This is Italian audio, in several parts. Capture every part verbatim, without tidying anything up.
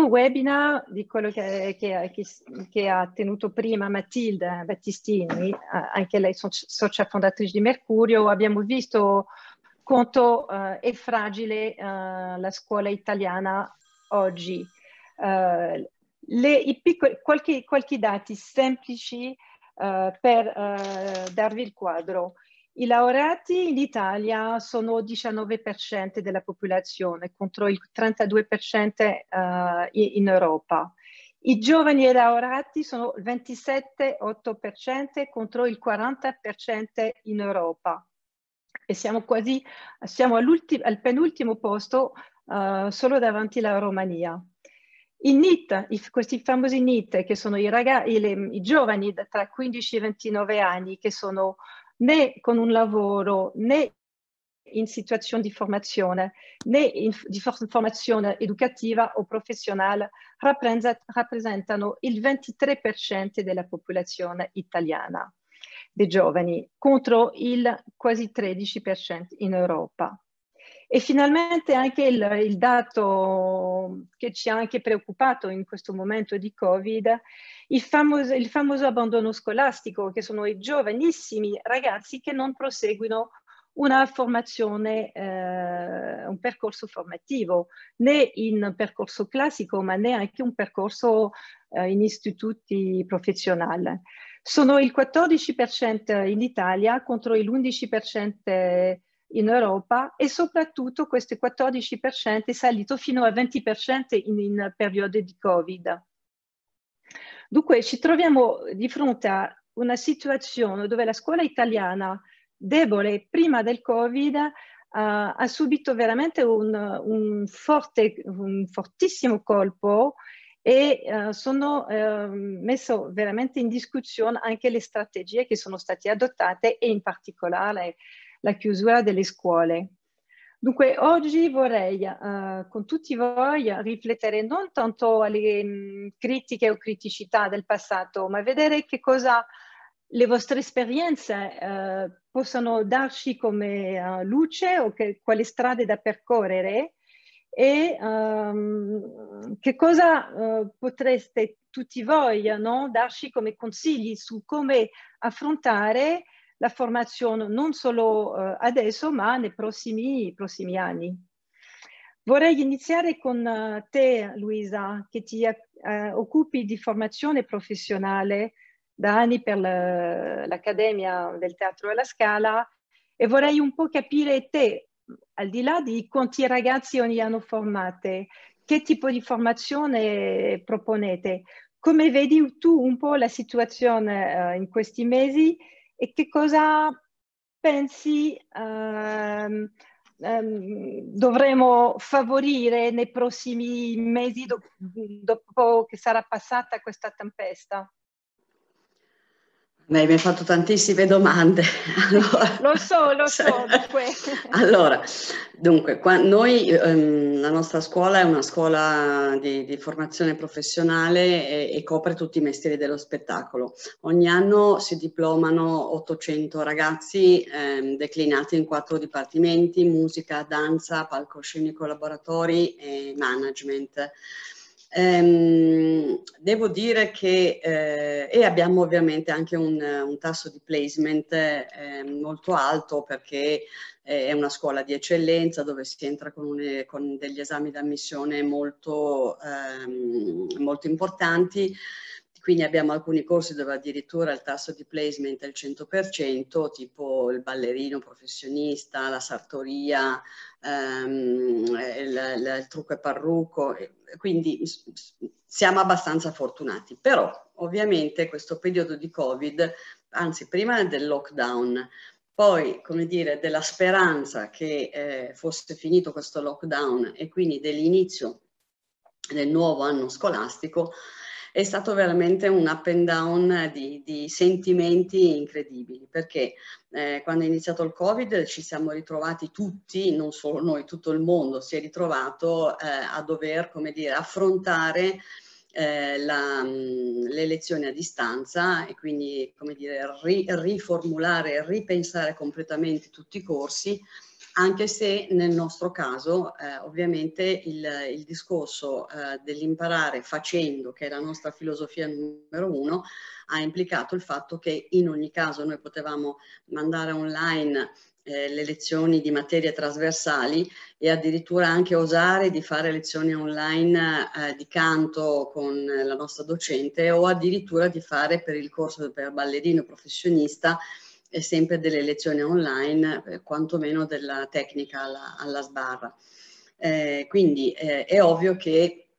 webinar di quello che, che, che, che ha tenuto prima Matilde Battistini, anche lei socia fondatrice di Mercurio, abbiamo visto quanto uh, è fragile uh, la scuola italiana oggi. Uh, le, i piccoli, qualche, qualche dati semplici uh, per uh, darvi il quadro. I laureati in Italia sono il diciannove per cento della popolazione contro il trentadue per cento uh, in Europa. I giovani laureati sono il ventisette virgola otto per cento contro il quaranta per cento in Europa. E siamo quasi, siamo al penultimo posto uh, solo davanti alla Romania. I N I T, i, questi famosi N I T, che sono i, ragazzi, i, le, i giovani tra quindici e ventinove anni, che sono né con un lavoro, né in situazione di formazione, né in, di formazione educativa o professionale, rappresentano il ventitré per cento della popolazione italiana, dei giovani, contro il quasi tredici per cento in Europa. E finalmente anche il, il dato che ci ha anche preoccupato in questo momento di Covid, il famoso, il famoso abbandono scolastico, che sono i giovanissimi ragazzi che non proseguono una formazione, eh, un percorso formativo, né in percorso classico, ma neanche un percorso eh, in istituti professionali. Sono il quattordici per cento in Italia contro l'undici per cento in Europa, e soprattutto questo quattordici per cento è salito fino al venti per cento in, in periodo di Covid. Dunque ci troviamo di fronte a una situazione dove la scuola italiana, debole prima del Covid, uh, ha subito veramente un, un, forte, un fortissimo colpo, e uh, sono uh, messo veramente in discussione anche le strategie che sono state adottate, e in particolare la chiusura delle scuole. Dunque oggi vorrei uh, con tutti voi riflettere non tanto alle mh, critiche o criticità del passato, ma vedere che cosa le vostre esperienze uh, possono darci come uh, luce, o che, quali strade da percorrere, e um, che cosa uh, potreste tutti voi, no, darci come consigli su come affrontare la formazione non solo uh, adesso, ma nei prossimi, prossimi anni. Vorrei iniziare con uh, te, Luisa, che ti uh, occupi di formazione professionale da anni per l'Accademia del Teatro alla Scala, e vorrei un po' capire te, al di là di quanti ragazzi ogni anno formate, che tipo di formazione proponete, come vedi tu un po' la situazione uh, in questi mesi, e che cosa pensi um, um, dovremo favorire nei prossimi mesi do dopo che sarà passata questa tempesta? Beh, mi hai fatto tantissime domande. Allora, lo so, lo so. Dunque, allora, dunque qua, noi, ehm, la nostra scuola è una scuola di, di formazione professionale, e, e copre tutti i mestieri dello spettacolo. Ogni anno si diplomano ottocento ragazzi, ehm, declinati in quattro dipartimenti: musica, danza, palcoscenico, laboratori e management. Ehm, devo dire che eh, e abbiamo ovviamente anche un, un tasso di placement eh, molto alto, perché eh, è una scuola di eccellenza dove si entra con, un, con degli esami d'ammissione molto, ehm, molto importanti. Quindi abbiamo alcuni corsi dove addirittura il tasso di placement è il cento per cento, tipo il ballerino professionista, la sartoria, ehm, il, il, il trucco e parrucco. Quindi siamo abbastanza fortunati. Però ovviamente questo periodo di Covid, anzi prima del lockdown, poi, come dire, della speranza che eh, fosse finito questo lockdown, e quindi dell'inizio del nuovo anno scolastico, è stato veramente un up and down di, di sentimenti incredibili, perché eh, quando è iniziato il Covid ci siamo ritrovati tutti, non solo noi, tutto il mondo si è ritrovato eh, a dover, come dire, affrontare eh, la, mh, le lezioni a distanza, e quindi, come dire, ri, riformulare, ripensare completamente tutti i corsi, anche se nel nostro caso eh, ovviamente il, il discorso eh, dell'imparare facendo, che è la nostra filosofia numero uno, ha implicato il fatto che in ogni caso noi potevamo mandare online eh, le lezioni di materie trasversali e addirittura anche osare di fare lezioni online eh, di canto con la nostra docente, o addirittura di fare per il corso per ballerino professionista e sempre delle lezioni online, eh, quantomeno della tecnica alla, alla sbarra. Eh, quindi eh, è ovvio che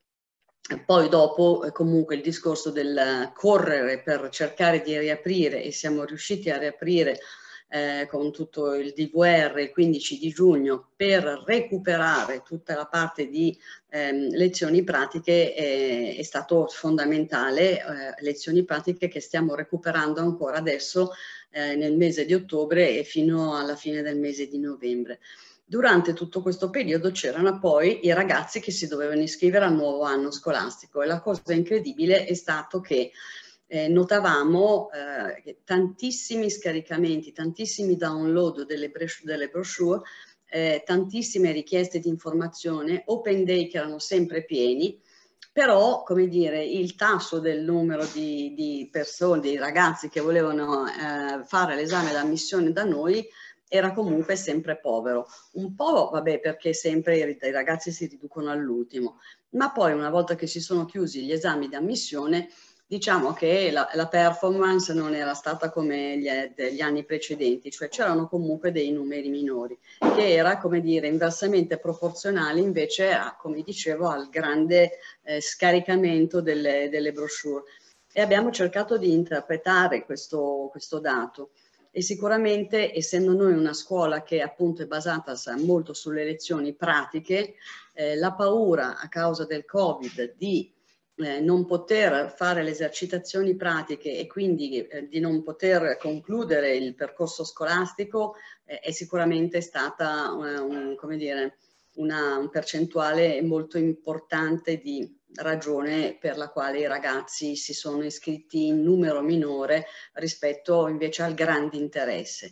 poi dopo eh, comunque il discorso del correre per cercare di riaprire, e siamo riusciti a riaprire eh, con tutto il D V R il quindici di giugno per recuperare tutta la parte di ehm, lezioni pratiche, eh, è stato fondamentale, eh, lezioni pratiche che stiamo recuperando ancora adesso eh, nel mese di ottobre e fino alla fine del mese di novembre. Durante tutto questo periodo c'erano poi i ragazzi che si dovevano iscrivere al nuovo anno scolastico, e la cosa incredibile è stato che eh, notavamo eh, tantissimi scaricamenti, tantissimi download delle, delle brochure, eh, tantissime richieste di informazione, open day che erano sempre pieni, però, come dire, il tasso del numero di, di persone, di ragazzi che volevano eh, fare l'esame d'ammissione da noi era comunque sempre povero. Un po', vabbè, perché sempre i, i ragazzi si riducono all'ultimo, ma poi una volta che si sono chiusi gli esami d'ammissione, diciamo che la, la performance non era stata come gli, gli anni precedenti, cioè c'erano comunque dei numeri minori, che era, come dire, inversamente proporzionale invece a, come dicevo, al grande eh, scaricamento delle, delle brochure. E abbiamo cercato di interpretare questo, questo dato. E sicuramente, essendo noi una scuola che appunto è basata molto sulle lezioni pratiche, eh, la paura a causa del Covid di eh, non poter fare le esercitazioni pratiche e quindi eh, di non poter concludere il percorso scolastico eh, è sicuramente stata una, un, come dire, una un percentuale molto importante di ragione per la quale i ragazzi si sono iscritti in numero minore rispetto invece al grande interesse.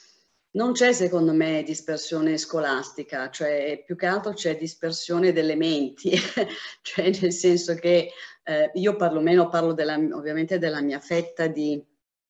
Non c'è secondo me dispersione scolastica, cioè più che altro c'è dispersione delle menti, cioè nel senso che eh, io perlomeno parlo della, ovviamente della mia fetta di,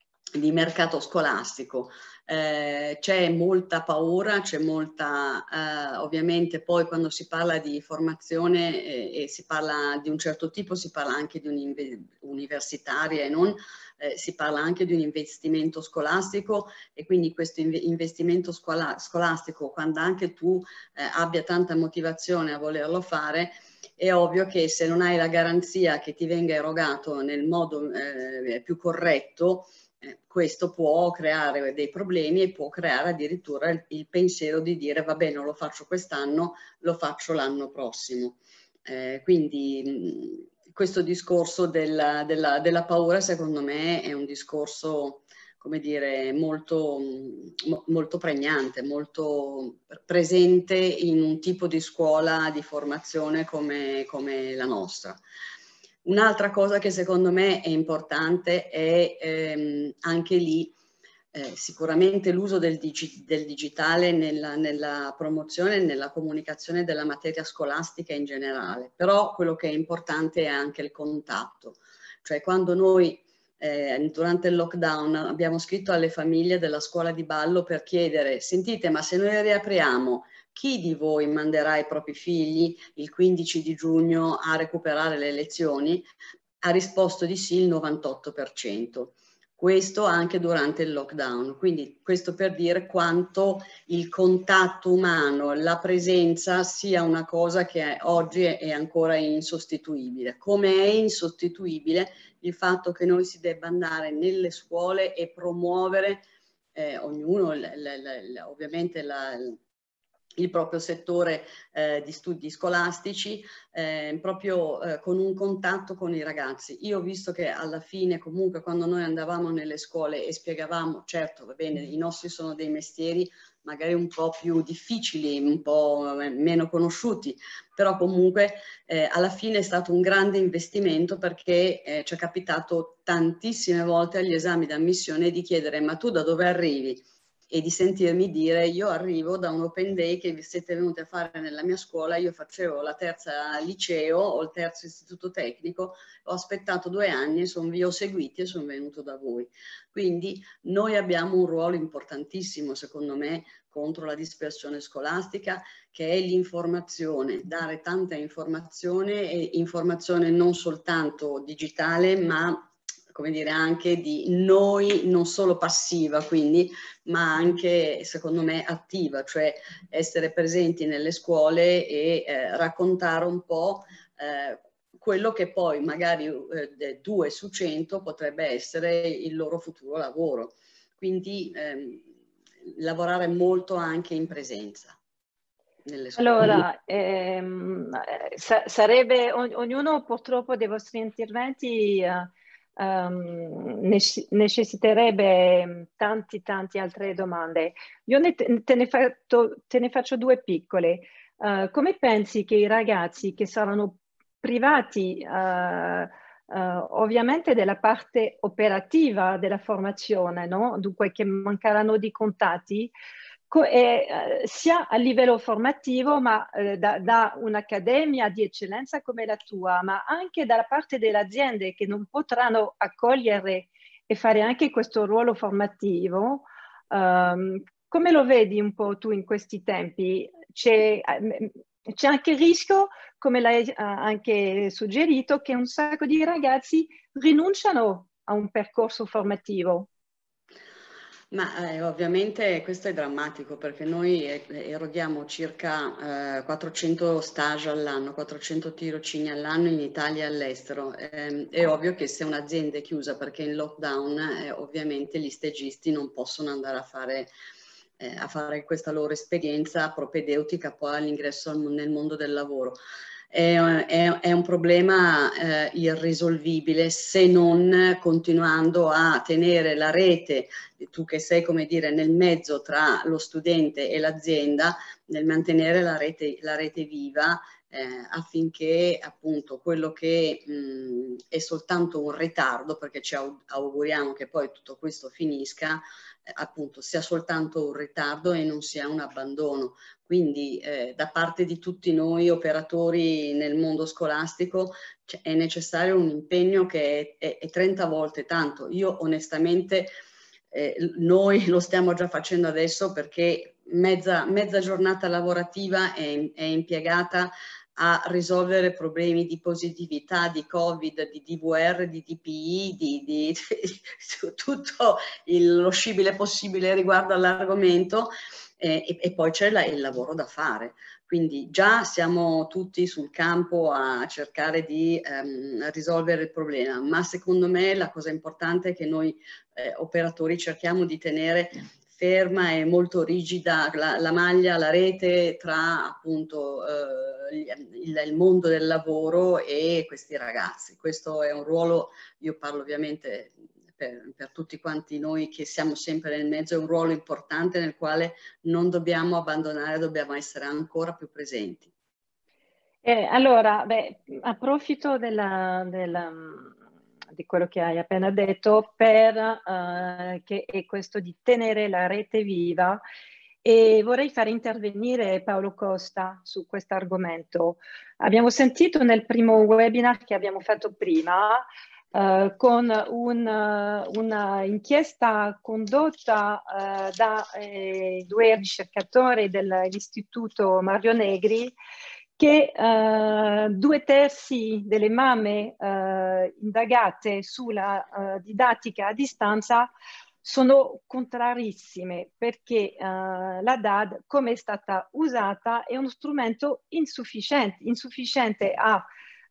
di mercato scolastico. Eh, c'è molta paura, c'è molta, eh, ovviamente poi quando si parla di formazione eh, e si parla di un certo tipo, si parla anche di un'universitaria e non, eh, si parla anche di un investimento scolastico, e quindi questo investimento scola scolastico, quando anche tu eh, abbia tanta motivazione a volerlo fare, è ovvio che se non hai la garanzia che ti venga erogato nel modo eh, più corretto, Eh, questo può creare dei problemi e può creare addirittura il, il pensiero di dire vabbè, non lo faccio quest'anno, lo faccio l'anno prossimo. Eh, quindi mh, questo discorso della, della, della paura secondo me è un discorso, come dire, molto, mh, molto pregnante, molto presente in un tipo di scuola di formazione come, come la nostra. Un'altra cosa che secondo me è importante è ehm, anche lì eh, sicuramente l'uso del, digi del digitale nella, nella promozione e nella comunicazione della materia scolastica in generale, però quello che è importante è anche il contatto, cioè quando noi eh, durante il lockdown abbiamo scritto alle famiglie della scuola di ballo per chiedere: sentite, ma se noi riapriamo, chi di voi manderà i propri figli il quindici di giugno a recuperare le lezioni? Ha risposto di sì il novantotto per cento. Questo anche durante il lockdown. Quindi questo per dire quanto il contatto umano, la presenza sia una cosa che oggi è ancora insostituibile. Come è insostituibile il fatto che noi si debba andare nelle scuole e promuovere eh, ognuno, l, l, l, ovviamente la, il proprio settore eh, di studi scolastici, eh, proprio eh, con un contatto con i ragazzi. Io ho visto che alla fine comunque quando noi andavamo nelle scuole e spiegavamo, certo va bene, i nostri sono dei mestieri magari un po' più difficili, un po' meno conosciuti, però comunque eh, alla fine è stato un grande investimento, perché eh, ci è capitato tantissime volte agli esami d'ammissione di chiedere: ma tu da dove arrivi? e di sentirmi dire io arrivo da un open day che vi siete venuti a fare nella mia scuola, io facevo la terza liceo o il terzo istituto tecnico, ho aspettato due anni, son, vi ho seguiti e sono venuto da voi. Quindi noi abbiamo un ruolo importantissimo, secondo me, contro la dispersione scolastica, che è l'informazione, dare tanta informazione, e informazione non soltanto digitale, ma come dire anche di noi, non solo passiva quindi, ma anche secondo me attiva, cioè essere presenti nelle scuole e eh, raccontare un po' eh, quello che poi magari eh, due su cento potrebbe essere il loro futuro lavoro. Quindi ehm, lavorare molto anche in presenza nelle scuole. Allora, ehm, sa sarebbe, ogn ognuno purtroppo dei vostri interventi uh, um, nec necessiterebbe tanti tanti altre domande. Io ne te, te, ne fatto, te ne faccio due piccole. Uh, come pensi che i ragazzi che saranno privati uh, Uh, ovviamente della parte operativa della formazione, no? Dunque che mancheranno di contatti, e, uh, sia a livello formativo, ma uh, da, da un'accademia di eccellenza come la tua, ma anche dalla parte delle aziende che non potranno accogliere e fare anche questo ruolo formativo. Um, come lo vedi un po' tu in questi tempi? C'è C'è anche il rischio, come lei ha anche suggerito, che un sacco di ragazzi rinunciano a un percorso formativo. Ma eh, ovviamente questo è drammatico, perché noi eroghiamo circa eh, quattrocento stage all'anno, quattrocento tirocini all'anno in Italia e all'estero. Eh, è ovvio che se un'azienda è chiusa perché è in lockdown, eh, ovviamente gli stagisti non possono andare a fare, eh, a fare questa loro esperienza propedeutica poi all'ingresso nel mondo del lavoro. È, è, è un problema eh, irrisolvibile se non continuando a tenere la rete, tu che sei come dire nel mezzo tra lo studente e l'azienda, nel mantenere la rete, la rete viva eh, affinché appunto quello che mh, è soltanto un ritardo, perché ci auguriamo che poi tutto questo finisca, eh, appunto sia soltanto un ritardo e non sia un abbandono. Quindi eh, da parte di tutti noi operatori nel mondo scolastico è necessario un impegno che è, è, è trenta volte tanto. Io onestamente eh, noi lo stiamo già facendo adesso, perché mezza, mezza giornata lavorativa è, è impiegata a risolvere problemi di positività, di Covid, di D V R, di D P I, di, di, di tutto il, lo scibile possibile riguardo all'argomento. Eh, e, e poi c'è il lavoro da fare. Quindi già siamo tutti sul campo a cercare di ehm, risolvere il problema, ma secondo me la cosa importante è che noi eh, operatori cerchiamo di tenere ferma e molto rigida la, la maglia, la rete tra appunto eh, il, il mondo del lavoro e questi ragazzi. Questo è un ruolo, io parlo ovviamente Per, per tutti quanti noi che siamo sempre nel mezzo, è un ruolo importante nel quale non dobbiamo abbandonare, dobbiamo essere ancora più presenti. Eh, allora, beh, approfitto della, della, di quello che hai appena detto per uh, che è questo di tenere la rete viva, e vorrei far intervenire Paolo Costa su questo argomento. Abbiamo sentito nel primo webinar che abbiamo fatto prima Uh, con un, uh, una inchiesta condotta uh, da eh, due ricercatori dell'Istituto Mario Negri, che uh, due terzi delle mamme uh, indagate sulla uh, didattica a distanza sono contrarissime, perché uh, la D A D, come è stata usata, è uno strumento insufficiente, insufficiente a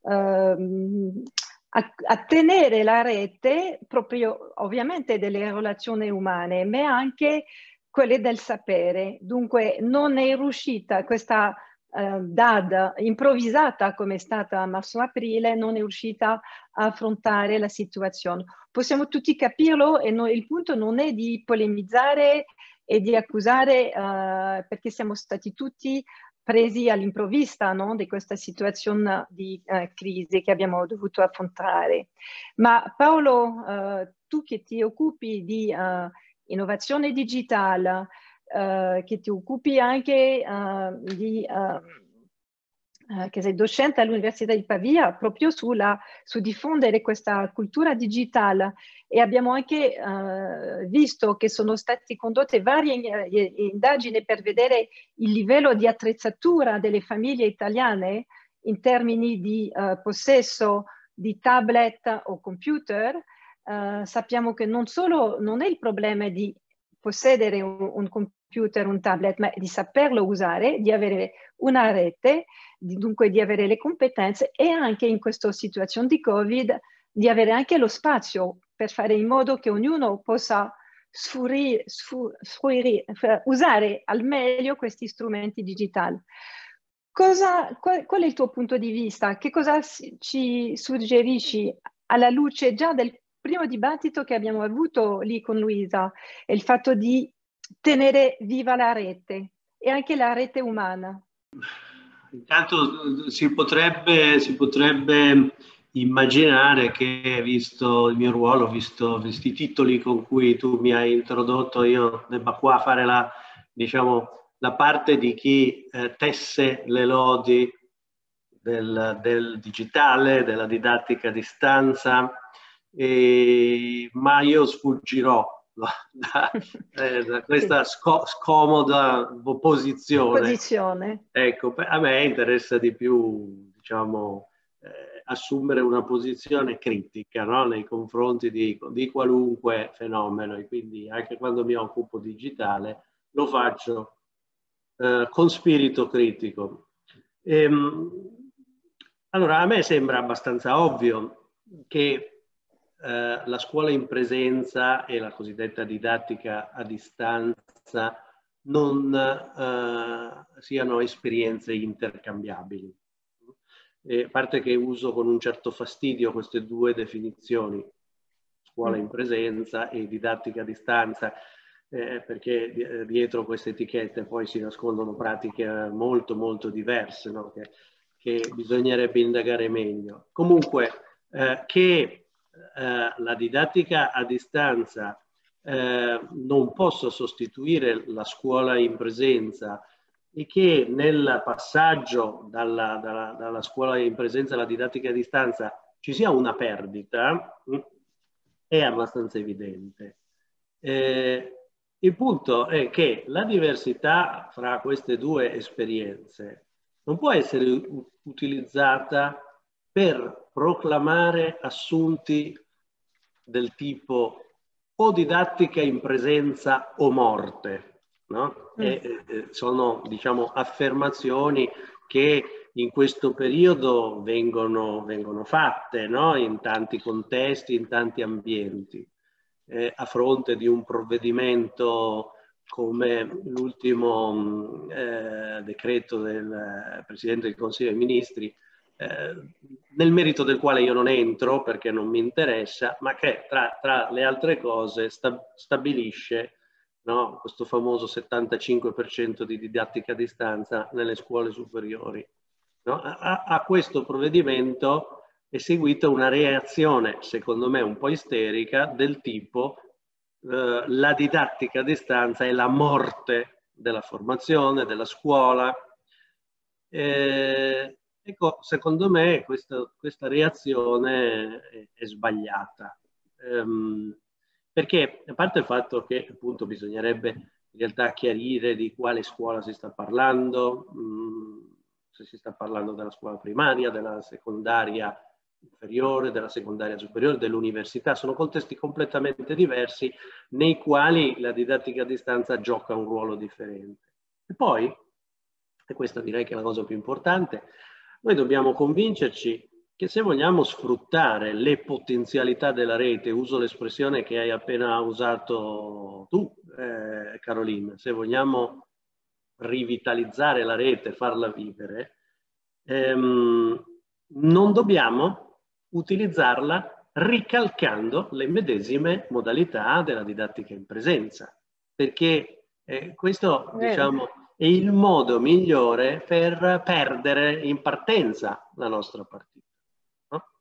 uh, A, a tenere la rete proprio ovviamente delle relazioni umane, ma anche quelle del sapere. Dunque non è riuscita questa uh, D A D improvvisata come è stata a marzo-aprile, non è riuscita a affrontare la situazione. Possiamo tutti capirlo, e no, il punto non è di polemizzare e di accusare, uh, perché siamo stati tutti presi all'improvvista, no? Di questa situazione di eh, crisi che abbiamo dovuto affrontare. Ma Paolo, eh, tu che ti occupi di, uh, innovazione digitale, uh, che ti occupi anche uh, di... Uh, Uh, che sei docente all'Università di Pavia proprio sulla, su diffondere questa cultura digitale, e abbiamo anche uh, visto che sono state condotte varie indagini per vedere il livello di attrezzatura delle famiglie italiane in termini di uh, possesso di tablet o computer. Uh, sappiamo che non solo non è il problema di possedere un, un computer, un tablet, ma di saperlo usare, di avere una rete, di, dunque di avere le competenze, e anche in questa situazione di Covid di avere anche lo spazio per fare in modo che ognuno possa sfruire, sfruire, usare al meglio questi strumenti digitali. Cosa, qual, qual è il tuo punto di vista? Che cosa ci suggerisci alla luce già del primo dibattito che abbiamo avuto lì con Luisa, è il fatto di tenere viva la rete e anche la rete umana? Intanto si potrebbe, si potrebbe immaginare che, visto il mio ruolo, visto, visto i titoli con cui tu mi hai introdotto, io debba qua fare la, diciamo, la parte di chi eh, tesse le lodi del, del digitale, della didattica a distanza, e, ma io sfuggirò da, eh, da questa sco scomoda posizione. posizione. Ecco, a me interessa di più, diciamo, eh, assumere una posizione critica, no? Nei confronti di, di qualunque fenomeno, e quindi anche quando mi occupo digitale lo faccio eh, con spirito critico. Ehm, allora, a me sembra abbastanza ovvio che Eh, la scuola in presenza e la cosiddetta didattica a distanza non eh, siano esperienze intercambiabili. E a parte che uso con un certo fastidio queste due definizioni, scuola in presenza e didattica a distanza, eh, perché dietro queste etichette poi si nascondono pratiche molto molto diverse, no? che, che bisognerebbe indagare meglio. Comunque, eh, che Uh, la didattica a distanza uh, non possa sostituire la scuola in presenza, e che nel passaggio dalla, dalla, dalla scuola in presenza alla didattica a distanza ci sia una perdita, mh, è abbastanza evidente. Eh, il punto è che la diversità fra queste due esperienze non può essere utilizzata per proclamare assunti del tipo o didattica in presenza o morte, no? Mm. E, eh, sono, diciamo, affermazioni che in questo periodo vengono, vengono fatte, no? In tanti contesti, in tanti ambienti, eh, a fronte di un provvedimento come l'ultimo eh, decreto del Presidente del Consiglio dei Ministri, Eh, nel merito del quale io non entro perché non mi interessa, ma che tra, tra le altre cose sta, stabilisce, no, questo famoso settantacinque per cento di didattica a distanza nelle scuole superiori. No? A, a questo provvedimento è seguita una reazione, secondo me un po' isterica, del tipo eh, la didattica a distanza è la morte della formazione, della scuola. Eh, Ecco, secondo me questa, questa reazione è, è sbagliata, ehm, perché, a parte il fatto che appunto bisognerebbe in realtà chiarire di quale scuola si sta parlando, mh, se si sta parlando della scuola primaria, della secondaria inferiore, della secondaria superiore, dell'università, sono contesti completamente diversi nei quali la didattica a distanza gioca un ruolo differente. E poi, e questa direi che è la cosa più importante, noi dobbiamo convincerci che se vogliamo sfruttare le potenzialità della rete, uso l'espressione che hai appena usato tu, eh, Carolina, se vogliamo rivitalizzare la rete, farla vivere, ehm, non dobbiamo utilizzarla ricalcando le medesime modalità della didattica in presenza, perché eh, questo, diciamo, è il modo migliore per perdere in partenza la nostra partita. No?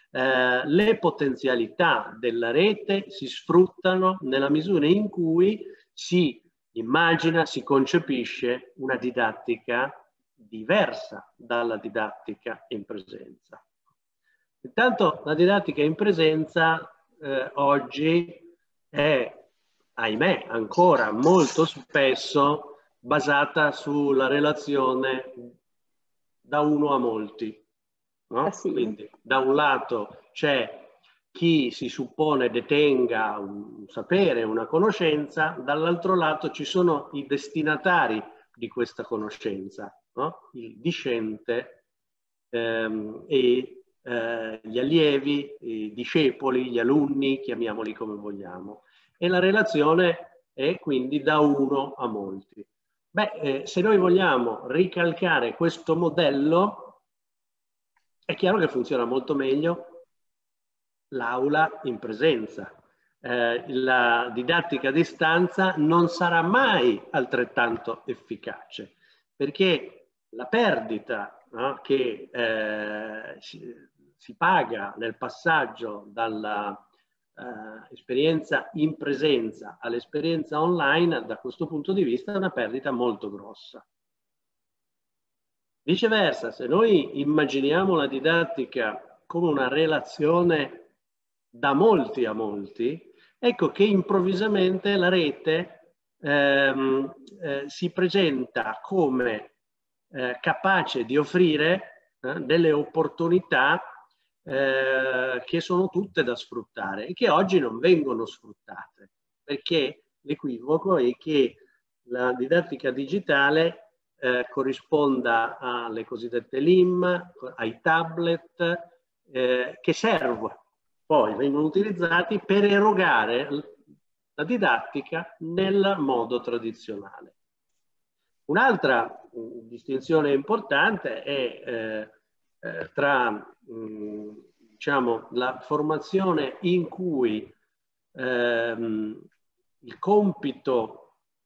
Eh, le potenzialità della rete si sfruttano nella misura in cui si immagina, si concepisce una didattica diversa dalla didattica in presenza. Intanto la didattica in presenza eh, oggi è, ahimè, ancora molto spesso basata sulla relazione da uno a molti. No? Ah, sì. Quindi da un lato c'è chi si suppone detenga un sapere, una conoscenza, dall'altro lato ci sono i destinatari di questa conoscenza, no? Il discente ehm, e eh, gli allievi, i discepoli, gli alunni, chiamiamoli come vogliamo. E la relazione è quindi da uno a molti. Beh, eh, se noi vogliamo ricalcare questo modello, è chiaro che funziona molto meglio l'aula in presenza. Eh, la didattica a distanza non sarà mai altrettanto efficace, perché la perdita, no, che eh, si, si paga nel passaggio dalla eh, esperienza in presenza all'esperienza online, da questo punto di vista è una perdita molto grossa. Viceversa, se noi immaginiamo la didattica come una relazione da molti a molti, ecco che improvvisamente la rete ehm, eh, si presenta come eh, capace di offrire eh, delle opportunità eh, che sono tutte da sfruttare e che oggi non vengono sfruttate, perché l'equivoco è che la didattica digitale Eh, corrisponda alle cosiddette L I M, ai tablet, eh, che servono, poi vengono utilizzati per erogare la didattica nel modo tradizionale. Un'altra distinzione importante è eh, eh, tra mh, diciamo, la formazione in cui ehm, il compito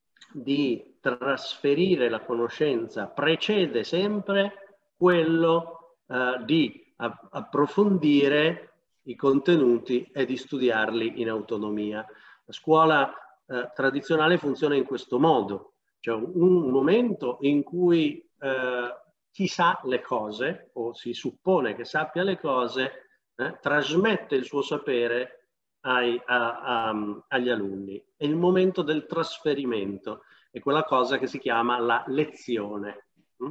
di trasferire la conoscenza precede sempre quello eh, di approfondire i contenuti e di studiarli in autonomia. La scuola eh, tradizionale funziona in questo modo, cioè un, un momento in cui eh, chi sa le cose o si suppone che sappia le cose eh, trasmette il suo sapere ai, a, a, agli alunni. È il momento del trasferimento, è quella cosa che si chiama la lezione.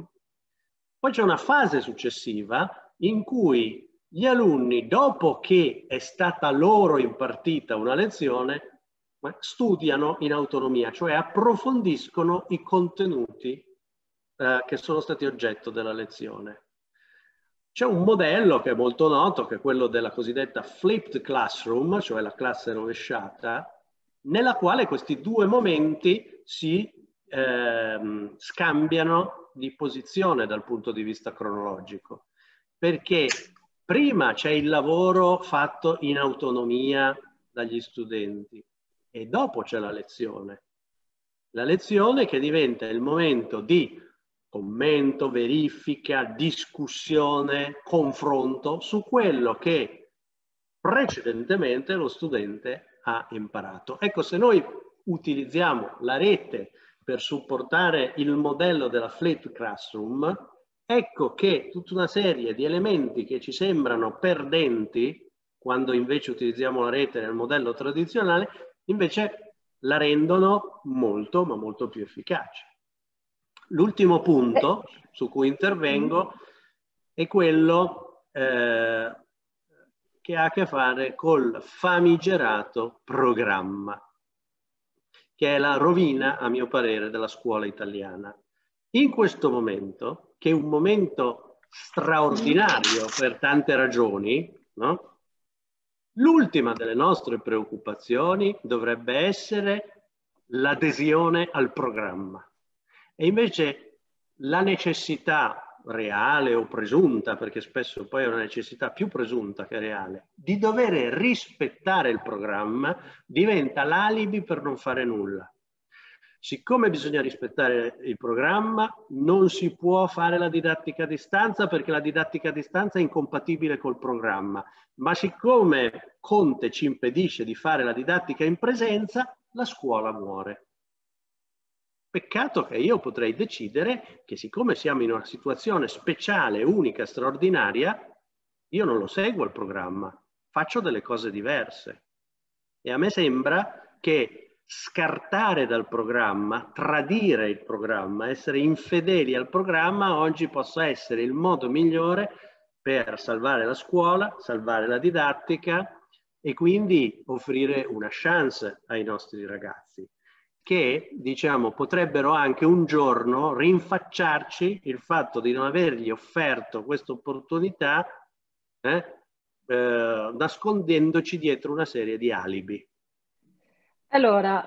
Poi c'è una fase successiva in cui gli alunni, dopo che è stata loro impartita una lezione, studiano in autonomia, cioè approfondiscono i contenuti eh, che sono stati oggetto della lezione. C'è un modello che è molto noto, che è quello della cosiddetta flipped classroom, cioè la classe rovesciata, nella quale questi due momenti si ehm, scambiano di posizione dal punto di vista cronologico, perché prima c'è il lavoro fatto in autonomia dagli studenti e dopo c'è la lezione. La lezione che diventa il momento di commento, verifica, discussione, confronto su quello che precedentemente lo studente ha imparato. Ecco, se noi utilizziamo la rete per supportare il modello della flipped classroom, ecco che tutta una serie di elementi che ci sembrano perdenti, quando invece utilizziamo la rete nel modello tradizionale, invece la rendono molto, ma molto più efficace. L'ultimo punto su cui intervengo è quello eh, che ha a che fare col famigerato programma, che è la rovina, a mio parere, della scuola italiana. In questo momento, che è un momento straordinario per tante ragioni, no? L'ultima delle nostre preoccupazioni dovrebbe essere l'adesione al programma. E invece la necessità reale o presunta, perché spesso poi è una necessità più presunta che reale, di dover rispettare il programma diventa l'alibi per non fare nulla. Siccome bisogna rispettare il programma, non si può fare la didattica a distanza perché la didattica a distanza è incompatibile col programma. Ma siccome Conte ci impedisce di fare la didattica in presenza, la scuola muore. Peccato che io potrei decidere che siccome siamo in una situazione speciale, unica, straordinaria, io non lo seguo il programma, faccio delle cose diverse. E a me sembra che scartare dal programma, tradire il programma, essere infedeli al programma oggi possa essere il modo migliore per salvare la scuola, salvare la didattica e quindi offrire una chance ai nostri ragazzi che, diciamo, potrebbero anche un giorno rinfacciarci il fatto di non avergli offerto questa opportunità eh, eh, nascondendoci dietro una serie di alibi. Allora,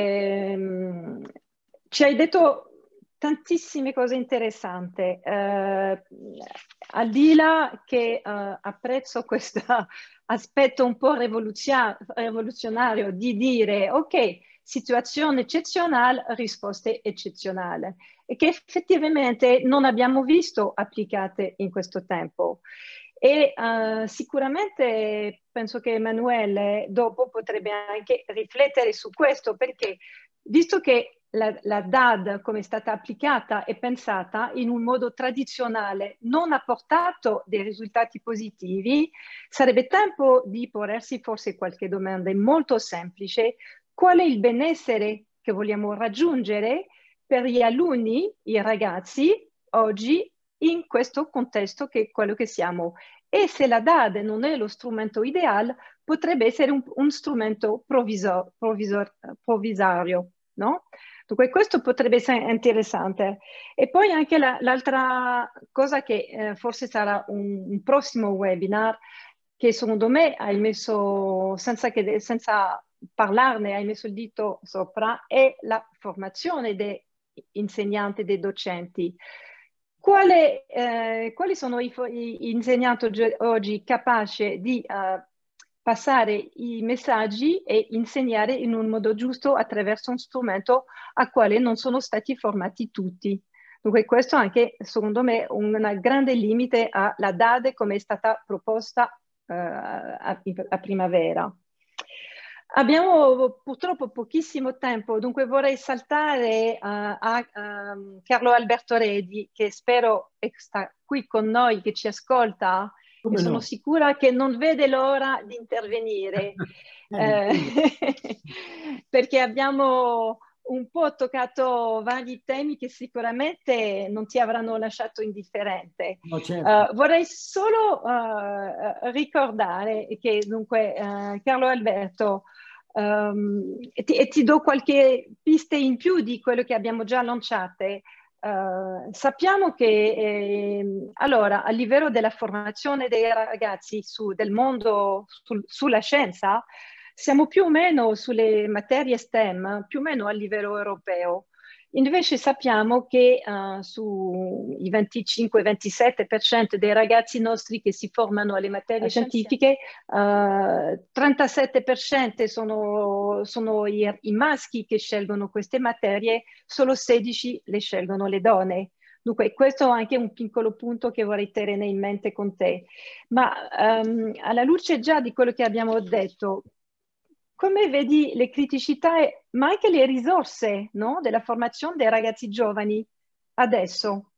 ehm, ci hai detto tantissime cose interessanti. Eh, al di là che eh, apprezzo questo aspetto un po' rivoluzionario di dire, ok, situazione eccezionale, risposte eccezionali, e che effettivamente non abbiamo visto applicate in questo tempo. E uh, sicuramente penso che Emanuele dopo potrebbe anche riflettere su questo, perché visto che la, la D A D come è stata applicata e pensata in un modo tradizionale non ha portato dei risultati positivi, sarebbe tempo di porsi forse qualche domanda molto semplice. Qual è il benessere che vogliamo raggiungere per gli alunni, i ragazzi, oggi in questo contesto che è quello che siamo? E se la D A D non è lo strumento ideale, potrebbe essere un, un strumento provvisor, provvisor, provvisorio, no? Dunque questo potrebbe essere interessante. E poi anche la, l'altra cosa che eh, forse sarà un, un prossimo webinar, che secondo me hai messo, senza, che, senza parlarne, hai messo il dito sopra, è la formazione dei insegnanti, dei docenti. Quale, eh, quali sono i, i insegnanti oggi capaci di uh, passare i messaggi e insegnare in un modo giusto attraverso un strumento a quale non sono stati formati tutti? Dunque questo anche, secondo me, un grande limite alla D A D come è stata proposta uh, a, a primavera. Abbiamo purtroppo pochissimo tempo, dunque vorrei saltare uh, a um, Carlo Alberto Redi, che spero sta qui con noi, che ci ascolta. Come e sono no? sicura che non vede l'ora di intervenire, eh, perché abbiamo un po' toccato vari temi che sicuramente non ti avranno lasciato indifferente. No, certo. Uh, vorrei solo uh, ricordare che dunque uh, Carlo Alberto um, e, ti, e ti do qualche piste in più di quello che abbiamo già lanciate. Uh, sappiamo che eh, allora a livello della formazione dei ragazzi su, del mondo sul, sulla scienza siamo più o meno sulle materie STEM, più o meno a livello europeo. Invece sappiamo che uh, sui venticinque ventisette per cento dei ragazzi nostri che si formano alle materie scientifiche, uh, trentasette per cento sono, sono i, i maschi che scelgono queste materie, solo sedici per cento le scelgono le donne. Dunque questo è anche un piccolo punto che vorrei tenere in mente con te. Ma um, alla luce già di quello che abbiamo detto, come vedi le criticità, ma anche le risorse, no, della formazione dei ragazzi giovani adesso?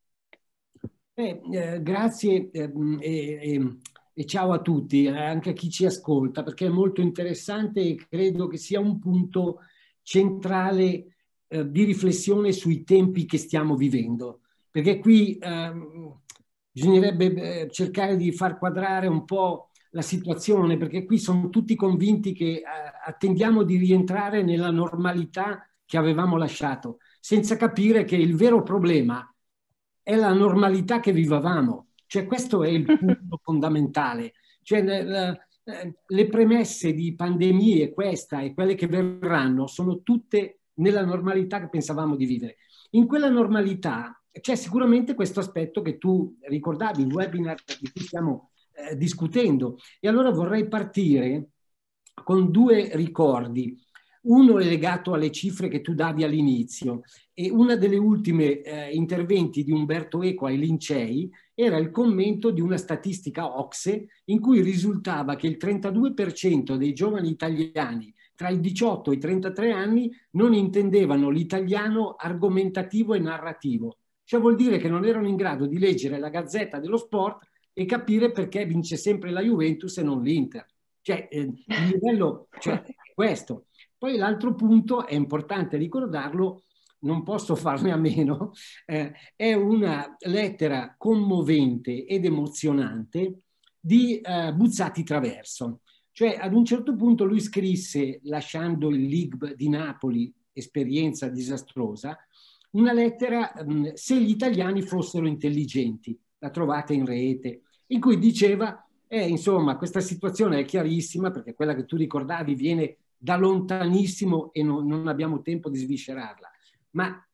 Eh, eh, grazie eh, e, e ciao a tutti, anche a chi ci ascolta, perché è molto interessante e credo che sia un punto centrale eh, di riflessione sui tempi che stiamo vivendo. Perché qui eh, bisognerebbe eh, cercare di far quadrare un po' la situazione, perché qui sono tutti convinti che eh, attendiamo di rientrare nella normalità che avevamo lasciato, senza capire che il vero problema è la normalità che vivevamo. Cioè questo è il punto fondamentale. Cioè, le, le premesse di pandemie, questa e quelle che verranno, sono tutte nella normalità che pensavamo di vivere. In quella normalità c'è sicuramente questo aspetto che tu ricordavi, il webinar di cui stiamo Eh, discutendo. E allora vorrei partire con due ricordi. Uno è legato alle cifre che tu davi all'inizio, e una delle ultime eh, interventi di Umberto Eco ai Lincei era il commento di una statistica O C S E in cui risultava che il trentadue per cento dei giovani italiani tra i diciotto e i trentatré anni non intendevano l'italiano argomentativo e narrativo. Cioè vuol dire che non erano in grado di leggere la Gazzetta dello Sport e capire perché vince sempre la Juventus e non l'Inter. Cioè eh, il livello, cioè, è questo. Poi l'altro punto, è importante ricordarlo, non posso farne a meno, eh, è una lettera commovente ed emozionante di eh, Buzzati Traverso. Cioè ad un certo punto lui scrisse, lasciando il L I G B di Napoli, esperienza disastrosa, una lettera mh, se gli italiani fossero intelligenti, la trovate in rete, in cui diceva, eh, insomma, questa situazione è chiarissima perché quella che tu ricordavi viene da lontanissimo e non, non abbiamo tempo di sviscerarla, ma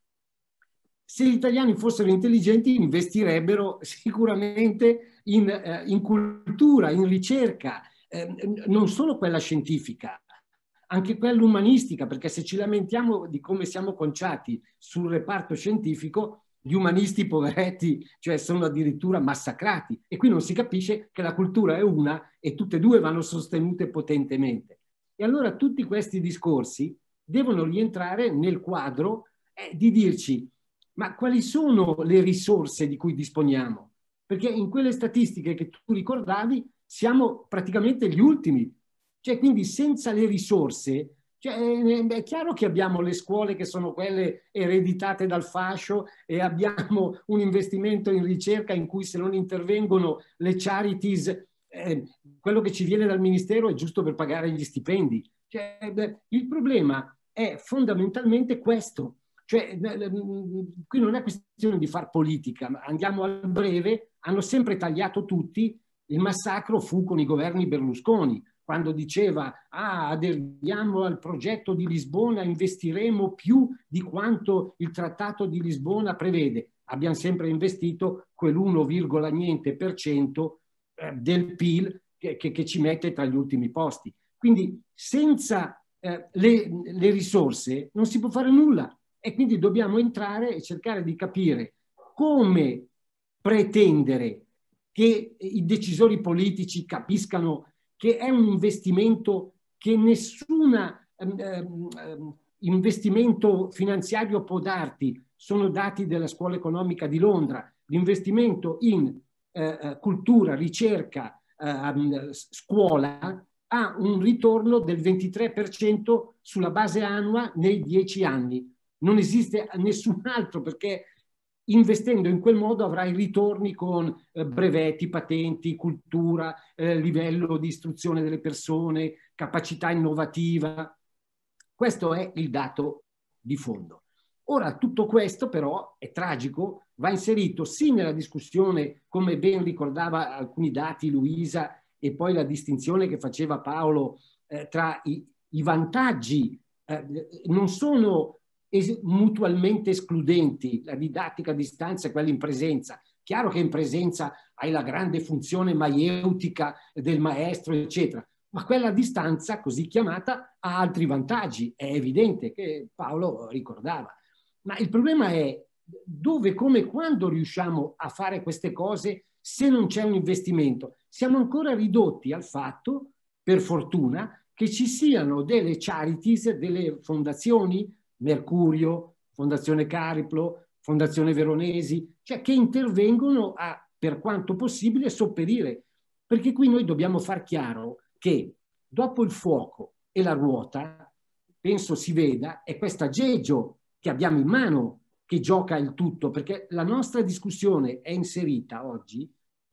se gli italiani fossero intelligenti investirebbero sicuramente in, eh, in cultura, in ricerca, eh, non solo quella scientifica, anche quella umanistica, perché se ci lamentiamo di come siamo conciati sul reparto scientifico, gli umanisti poveretti, cioè sono addirittura massacrati, e qui non si capisce che la cultura è una e tutte e due vanno sostenute potentemente. E allora tutti questi discorsi devono rientrare nel quadro eh, di dirci ma quali sono le risorse di cui disponiamo? Perché in quelle statistiche che tu ricordavi siamo praticamente gli ultimi. Cioè, quindi senza le risorse, cioè, è chiaro che abbiamo le scuole che sono quelle ereditate dal fascio e abbiamo un investimento in ricerca in cui se non intervengono le charities, eh, quello che ci viene dal ministero è giusto per pagare gli stipendi. Cioè, beh, il problema è fondamentalmente questo. Cioè, qui non è questione di far politica, ma andiamo al breve, hanno sempre tagliato tutti, il massacro fu con i governi Berlusconi, quando diceva ah, aderiamo al progetto di Lisbona, investiremo più di quanto il trattato di Lisbona prevede. Abbiamo sempre investito quell'uno virgola niente per cento del P I L che, che, che ci mette tra gli ultimi posti. Quindi senza eh, le, le risorse non si può fare nulla. E quindi dobbiamo entrare e cercare di capire come pretendere che i decisori politici capiscano che è un investimento che nessun um, investimento finanziario può darti. Sono dati della Scuola Economica di Londra. L'investimento in uh, cultura, ricerca, uh, scuola ha un ritorno del ventitré per cento sulla base annua nei dieci anni. Non esiste nessun altro, perché investendo in quel modo avrai ritorni con eh, brevetti, patenti, cultura, eh, livello di istruzione delle persone, capacità innovativa. Questo è il dato di fondo. Ora, tutto questo però è tragico, va inserito sì nella discussione, come ben ricordava alcuni dati Luisa, e poi la distinzione che faceva Paolo eh, tra i, i vantaggi, eh, non sono Es mutualmente escludenti, la didattica a distanza e quella in presenza. Chiaro che in presenza hai la grande funzione maieutica del maestro, eccetera, ma quella a distanza, così chiamata, ha altri vantaggi, è evidente, che Paolo ricordava. Ma il problema è dove, come, quando riusciamo a fare queste cose se non c'è un investimento. Siamo ancora ridotti al fatto, per fortuna, che ci siano delle charities, delle fondazioni, Mercurio, Fondazione Cariplo, Fondazione Veronesi, cioè che intervengono a, per quanto possibile, sopperire. Perché qui noi dobbiamo far chiaro che dopo il fuoco e la ruota, penso si veda, è questo aggeggio che abbiamo in mano che gioca il tutto, perché la nostra discussione è inserita oggi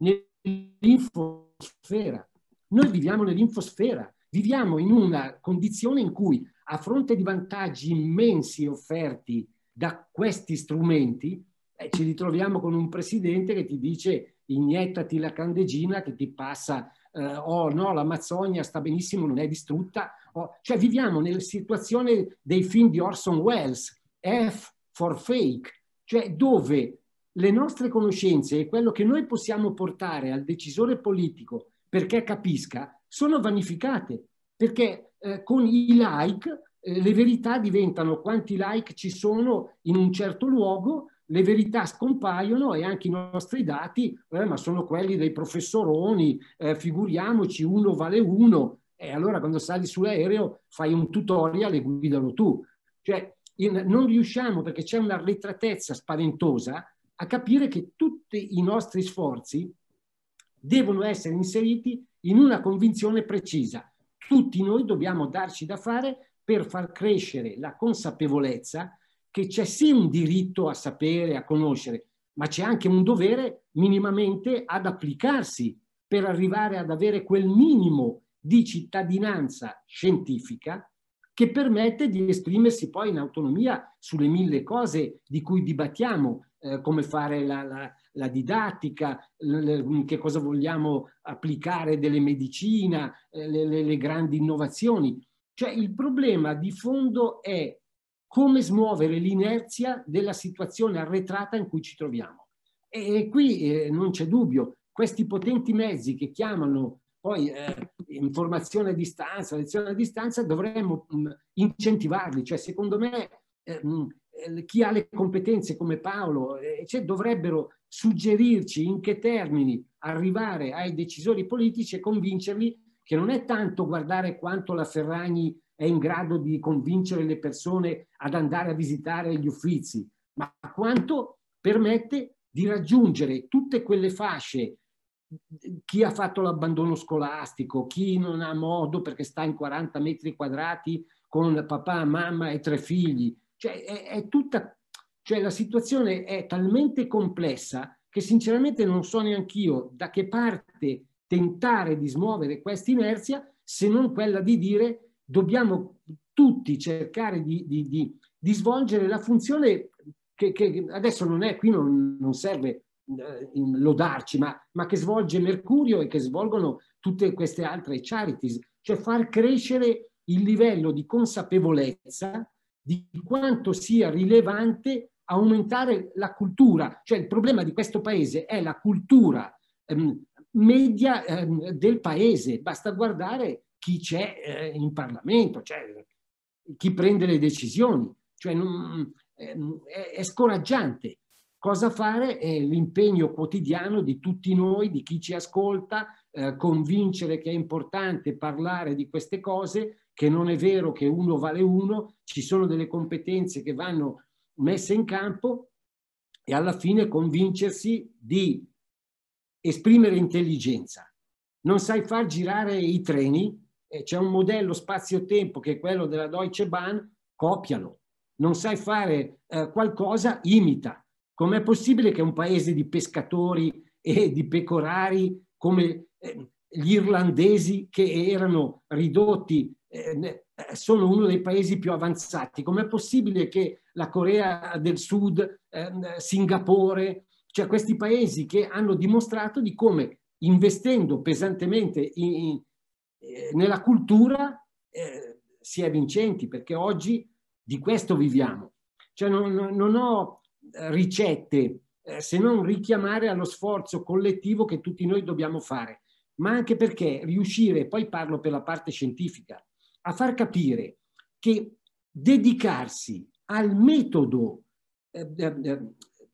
nell'infosfera. Noi viviamo nell'infosfera, viviamo in una condizione in cui a fronte di vantaggi immensi offerti da questi strumenti, eh, ci ritroviamo con un presidente che ti dice iniettati la candeggina che ti passa, eh, oh no, l'Amazzonia sta benissimo, non è distrutta. Oh, cioè viviamo nella situazione dei film di Orson Welles, F for Fake, cioè dove le nostre conoscenze e quello che noi possiamo portare al decisore politico perché capisca sono vanificate, perché Eh, con i like eh, le verità diventano quanti like ci sono in un certo luogo, le verità scompaiono e anche i nostri dati, eh, ma sono quelli dei professoroni, eh, figuriamoci, uno vale uno, e allora quando sali sull'aereo fai un tutorial e guidalo tu. Cioè, in, non riusciamo, perché c'è una arretratezza spaventosa, a capire che tutti i nostri sforzi devono essere inseriti in una convinzione precisa. Tutti noi dobbiamo darci da fare per far crescere la consapevolezza che c'è sì un diritto a sapere, a conoscere, ma c'è anche un dovere minimamente ad applicarsi per arrivare ad avere quel minimo di cittadinanza scientifica che permette di esprimersi poi in autonomia sulle mille cose di cui dibattiamo, eh, come fare la, la, la didattica, le, che cosa vogliamo applicare delle medicina, eh, le, le, le grandi innovazioni. Cioè il problema di fondo è come smuovere l'inerzia della situazione arretrata in cui ci troviamo. E, e qui eh, non c'è dubbio, questi potenti mezzi che chiamano poi eh, informazione a distanza, lezione a distanza, dovremmo mh, incentivarli. Cioè, secondo me, eh, mh, chi ha le competenze come Paolo eh, cioè, dovrebbero suggerirci in che termini arrivare ai decisori politici e convincerli che non è tanto guardare quanto la Ferragni è in grado di convincere le persone ad andare a visitare gli Uffizi, ma quanto permette di raggiungere tutte quelle fasce, chi ha fatto l'abbandono scolastico, chi non ha modo perché sta in quaranta metri quadrati con papà, mamma e tre figli. Cioè, è, è tutta, cioè la situazione è talmente complessa che sinceramente non so neanch'io da che parte tentare di smuovere questa inerzia, se non quella di dire dobbiamo tutti cercare di, di, di, di svolgere la funzione che, che adesso non è, qui non, non serve lodarci, ma, ma che svolge Mercurio e che svolgono tutte queste altre charities, cioè far crescere il livello di consapevolezza di quanto sia rilevante aumentare la cultura. Cioè il problema di questo paese è la cultura ehm, media ehm, del paese, basta guardare chi c'è eh, in Parlamento, cioè chi prende le decisioni, cioè non, ehm, è, è scoraggiante. Cosa fare? È l'impegno quotidiano di tutti noi, di chi ci ascolta, eh, convincere che è importante parlare di queste cose, che non è vero che uno vale uno, ci sono delle competenze che vanno messe in campo e alla fine convincersi di esprimere intelligenza. Non sai far girare i treni, eh, c'è un modello spazio-tempo che è quello della Deutsche Bahn, copialo. Non sai fare eh, qualcosa, imita. Com'è possibile che un paese di pescatori e di pecorari come eh, gli irlandesi, che erano ridotti, eh, sono uno dei paesi più avanzati? Com'è possibile che la Corea del Sud, eh, Singapore, cioè questi paesi che hanno dimostrato di come investendo pesantemente in, in, eh, nella cultura eh, si è vincenti, perché oggi di questo viviamo. Cioè non, non ho ricette eh, se non richiamare allo sforzo collettivo che tutti noi dobbiamo fare, ma anche perché riuscire, poi parlo per la parte scientifica, a far capire che dedicarsi al metodo eh, eh,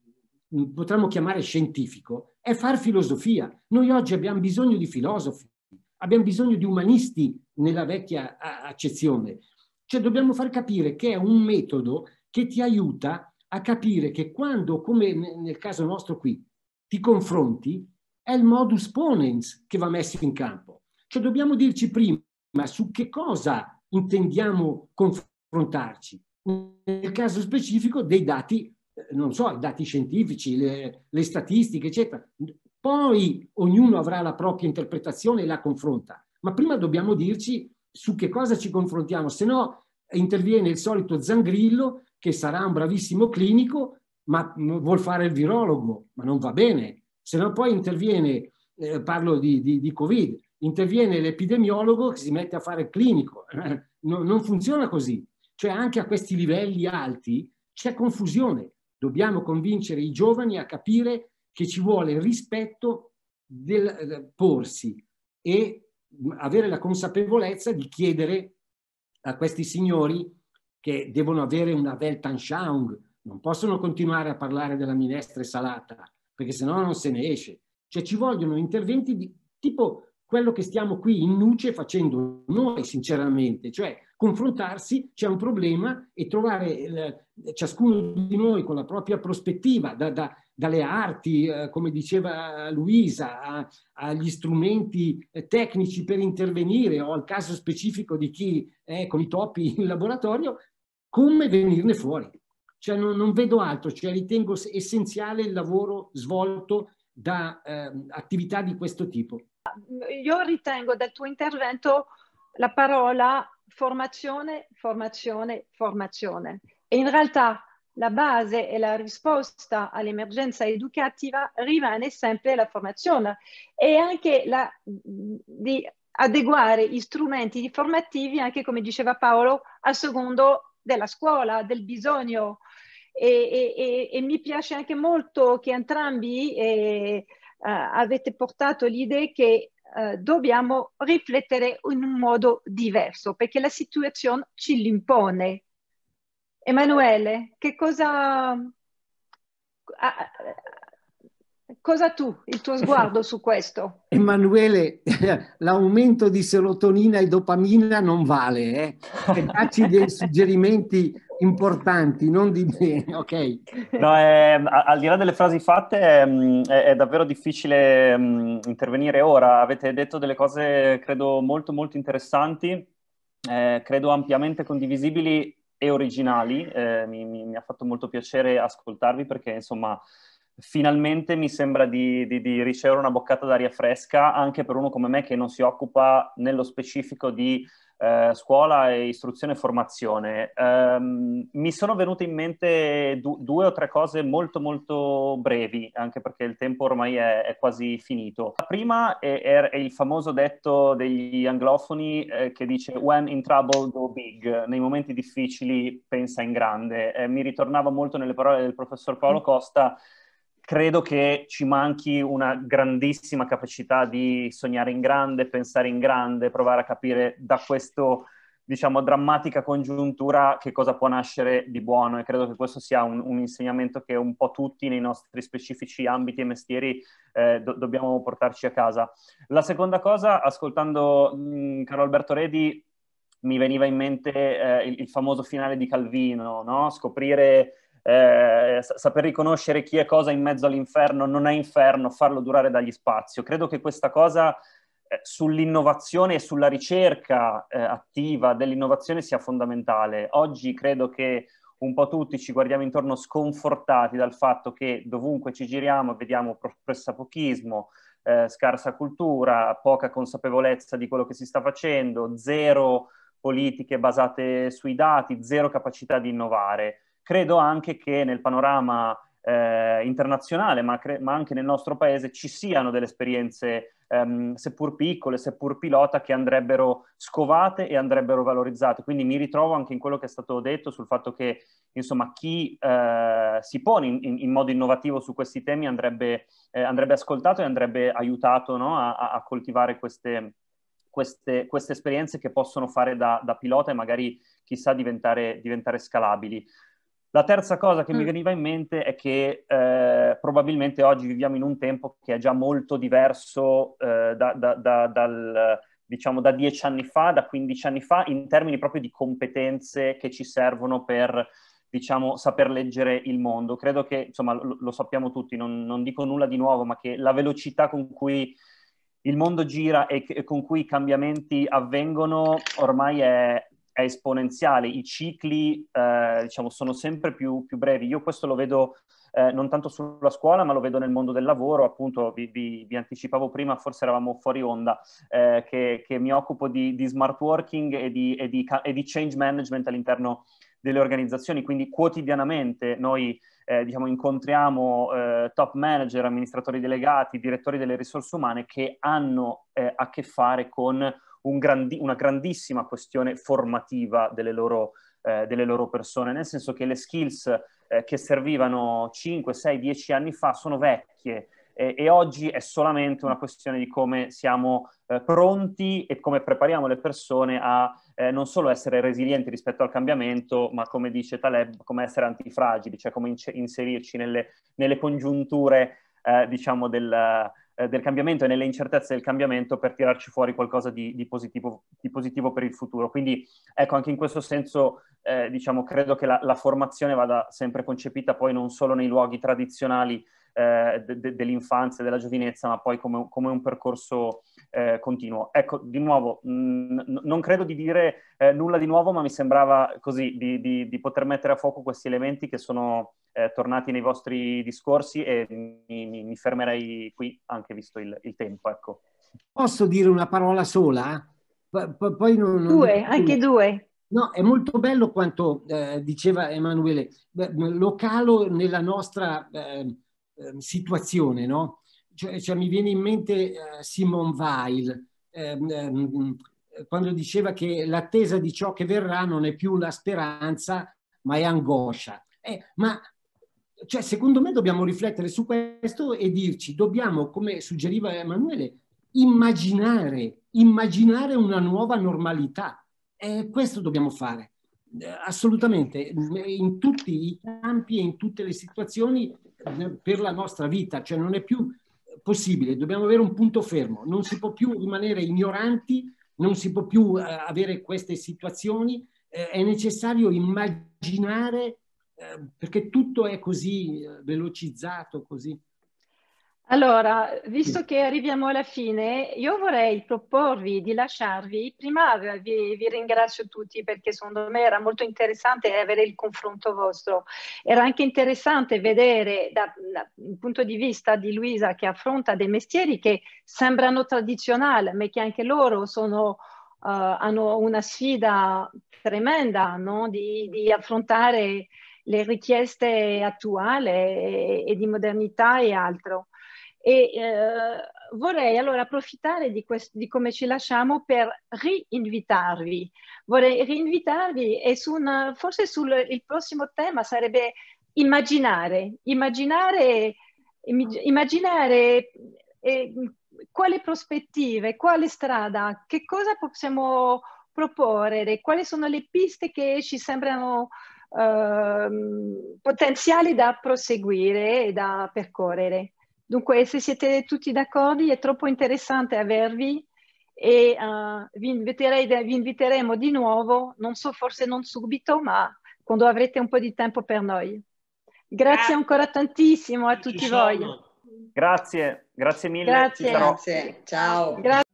potremmo chiamare scientifico è far filosofia. Noi oggi abbiamo bisogno di filosofi, abbiamo bisogno di umanisti nella vecchia accezione, cioè dobbiamo far capire che è un metodo che ti aiuta a capire che quando, come nel caso nostro qui, ti confronti, è il modus ponens che va messo in campo. Cioè dobbiamo dirci prima su che cosa intendiamo confrontarci. Nel caso specifico dei dati, non so, i dati scientifici, le, le statistiche, eccetera. Poi ognuno avrà la propria interpretazione e la confronta. Ma prima dobbiamo dirci su che cosa ci confrontiamo, se no interviene il solito Zangrillo che sarà un bravissimo clinico, ma vuol fare il virologo, ma non va bene. Se no poi interviene, eh, parlo di, di, di Covid, interviene l'epidemiologo che si mette a fare il clinico. Eh, no, non funziona così. Cioè anche a questi livelli alti c'è confusione. Dobbiamo convincere i giovani a capire che ci vuole rispetto del eh, porsi e avere la consapevolezza di chiedere a questi signori che devono avere una Weltanschauung, non possono continuare a parlare della minestra salata, perché sennò non se ne esce. Cioè ci vogliono interventi di tipo quello che stiamo qui in Nuce facendo noi, sinceramente, cioè confrontarsi, c'è un problema e trovare eh, ciascuno di noi con la propria prospettiva, da, da, dalle arti, eh, come diceva Luisa, a, agli strumenti eh, tecnici per intervenire o al caso specifico di chi è con i topi in laboratorio, come venirne fuori. Cioè non, non vedo altro, cioè ritengo essenziale il lavoro svolto da eh, attività di questo tipo. Io ritengo dal tuo intervento la parola formazione, formazione, formazione. E in realtà la base e la risposta all'emergenza educativa rimane sempre la formazione e anche la, di adeguare gli strumenti formativi, anche come diceva Paolo, a secondo della scuola, del bisogno. E, e, e mi piace anche molto che entrambi eh, Uh, avete portato l'idea che uh, dobbiamo riflettere in un modo diverso, perché la situazione ci l'impone. Emanuele, che cosa... Uh, cosa tu, il tuo sguardo su questo? Emanuele, l'aumento di serotonina e dopamina non vale, eh? E dacci dei suggerimenti importanti, non di me, ok? No, è, al di là delle frasi fatte è, è, è davvero difficile um, intervenire ora. Avete detto delle cose, credo, molto molto interessanti, eh, credo ampiamente condivisibili e originali. Eh, mi, mi, mi ha fatto molto piacere ascoltarvi perché, insomma, finalmente mi sembra di, di, di ricevere una boccata d'aria fresca anche per uno come me che non si occupa nello specifico di eh, scuola e istruzione e formazione. Um, mi sono venute in mente du- due o tre cose molto molto brevi, anche perché il tempo ormai è, è quasi finito. La prima è, è, è il famoso detto degli anglofoni eh, che dice "When in trouble go big", nei momenti difficili pensa in grande. Eh, mi ritornava molto nelle parole del professor Paolo Costa. Credo che ci manchi una grandissima capacità di sognare in grande, pensare in grande, provare a capire da questo, diciamo, drammatica congiuntura che cosa può nascere di buono, e credo che questo sia un, un insegnamento che un po' tutti nei nostri specifici ambiti e mestieri eh, do- dobbiamo portarci a casa. La seconda cosa, ascoltando mh, Carlo Alberto Redi, mi veniva in mente eh, il, il famoso finale di Calvino, no? Scoprire... Eh, saper riconoscere chi è cosa in mezzo all'inferno non è inferno, farlo durare dagli spazio. Credo che questa cosa eh, sull'innovazione e sulla ricerca eh, attiva dell'innovazione sia fondamentale. Oggi credo che un po' tutti ci guardiamo intorno sconfortati dal fatto che dovunque ci giriamo vediamo pressapochismo, eh, scarsa cultura, poca consapevolezza di quello che si sta facendo, zero politiche basate sui dati, zero capacità di innovare. Credo anche che nel panorama eh, internazionale, ma, cre- ma anche nel nostro paese, ci siano delle esperienze, ehm, seppur piccole, seppur pilota, che andrebbero scovate e andrebbero valorizzate. Quindi mi ritrovo anche in quello che è stato detto sul fatto che, insomma, chi eh, si pone in, in, in modo innovativo su questi temi andrebbe, eh, andrebbe ascoltato e andrebbe aiutato, no, a, a coltivare queste... Queste, queste esperienze che possono fare da, da pilota e magari, chissà, diventare, diventare scalabili. La terza cosa che mm. mi veniva in mente è che eh, probabilmente oggi viviamo in un tempo che è già molto diverso eh, da, da, da, dal, diciamo, da dieci anni fa, da quindici anni fa, in termini proprio di competenze che ci servono per, diciamo, saper leggere il mondo. Credo che, insomma, lo, lo sappiamo tutti, non, non dico nulla di nuovo, ma che la velocità con cui il mondo gira e, e con cui i cambiamenti avvengono ormai è, è esponenziale. I cicli eh, diciamo, sono sempre più, più brevi. Io questo lo vedo eh, non tanto sulla scuola, ma lo vedo nel mondo del lavoro. Appunto, vi, vi, vi anticipavo prima, forse eravamo fuori onda, eh, che, che mi occupo di, di smart working e di, e, di, e di change management all'interno delle organizzazioni. Quindi quotidianamente noi Eh, diciamo, incontriamo eh, top manager, amministratori delegati, direttori delle risorse umane che hanno eh, a che fare con un grandi- una grandissima questione formativa delle loro, eh, delle loro persone, nel senso che le skills eh, che servivano cinque, sei, dieci anni fa sono vecchie. E, e oggi è solamente una questione di come siamo eh, pronti e come prepariamo le persone a eh, non solo essere resilienti rispetto al cambiamento, ma come dice Taleb, come essere antifragili, cioè come in- inserirci nelle, nelle congiunture eh, diciamo del, eh, del cambiamento e nelle incertezze del cambiamento per tirarci fuori qualcosa di, di, positivo, di positivo per il futuro. Quindi ecco, anche in questo senso eh, diciamo, credo che la, la formazione vada sempre concepita poi non solo nei luoghi tradizionali Eh, de- de- dell'infanzia e della giovinezza, ma poi come, come un percorso eh, continuo. Ecco, di nuovo, mh, non credo di dire eh, nulla di nuovo, ma mi sembrava così di, di, di poter mettere a fuoco questi elementi che sono eh, tornati nei vostri discorsi, e mi, mi, mi fermerei qui, anche visto il, il tempo. Ecco. Posso dire una parola sola? P- p- poi non, non Due, dico anche nulla. due. No, è molto bello quanto eh, diceva Emanuele, Beh, lo calo nella nostra eh, eh, situazione, no? Cioè, cioè, mi viene in mente eh, Simone Weil, ehm, ehm, quando diceva che l'attesa di ciò che verrà non è più la speranza, ma è angoscia. Eh, ma cioè, secondo me dobbiamo riflettere su questo e dirci, dobbiamo, come suggeriva Emanuele, immaginare, immaginare una nuova normalità. Eh, questo dobbiamo fare, eh, assolutamente, in tutti i campi e in tutte le situazioni eh, per la nostra vita, cioè non è più possibile, dobbiamo avere un punto fermo, non si può più rimanere ignoranti, non si può più eh, avere queste situazioni, eh, è necessario immaginare eh, perché tutto è così eh, velocizzato, così. Allora, visto che arriviamo alla fine, io vorrei proporvi di lasciarvi, prima vi, vi ringrazio tutti perché secondo me era molto interessante avere il confronto vostro, era anche interessante vedere da- da- dal punto di vista di Luisa che affronta dei mestieri che sembrano tradizionali, ma che anche loro sono, uh, hanno una sfida tremenda, no? di, di affrontare le richieste attuali e, e di modernità e altro. E eh, vorrei allora approfittare di, questo, di come ci lasciamo per rinvitarvi. Vorrei rinvitarvi e su una, forse sul il prossimo tema sarebbe immaginare, immaginare, immaginare eh, quali prospettive, quale strada, che cosa possiamo proporre, quali sono le piste che ci sembrano eh, potenziali da proseguire e da percorrere. Dunque, se siete tutti d'accordo, è troppo interessante avervi e uh, vi, inviterei, vi inviteremo di nuovo, non so, forse non subito, ma quando avrete un po' di tempo per noi. Grazie, grazie. Ancora tantissimo a tutti voi. Grazie, grazie mille. Grazie. Grazie, ciao. Grazie.